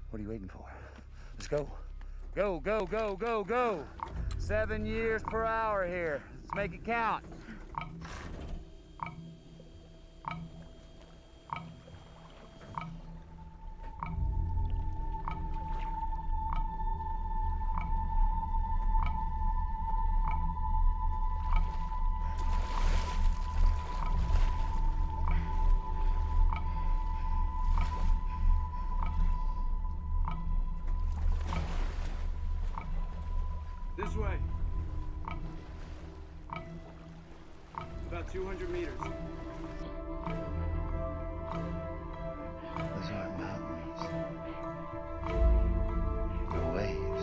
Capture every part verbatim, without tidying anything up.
What are you waiting for? Let's go. Go, go, go, go, go. Seven years per hour here. Let's make it count. This way. About two hundred meters. Those aren't mountains. They're waves.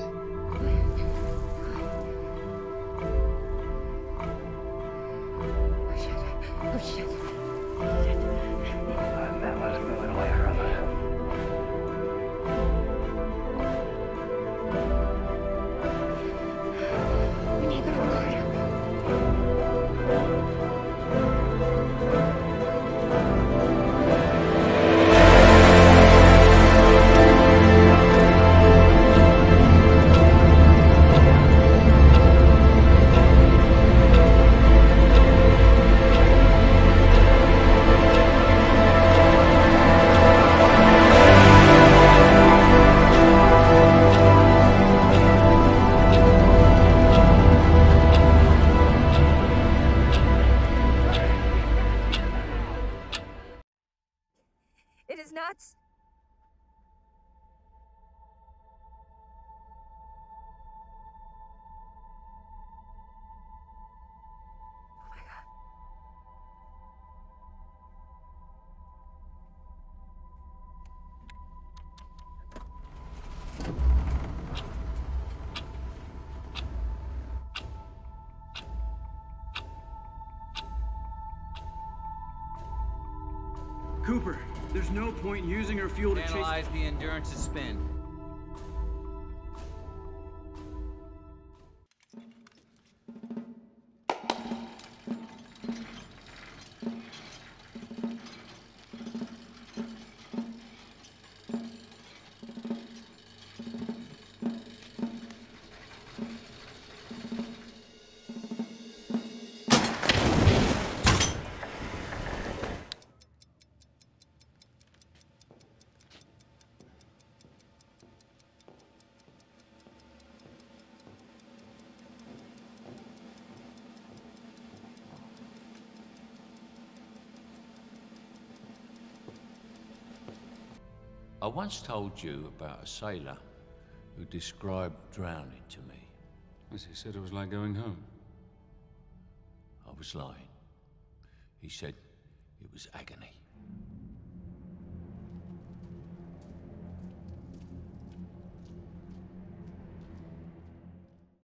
Oh, shit. And that was moving away from us. We need the recorder. It is nuts. Oh my God. Cooper, there's no point using her fuel to chase... Analyze the Endurance's spin. I once told you about a sailor who described drowning to me. As he said it was like going home. I was lying. He said it was agony.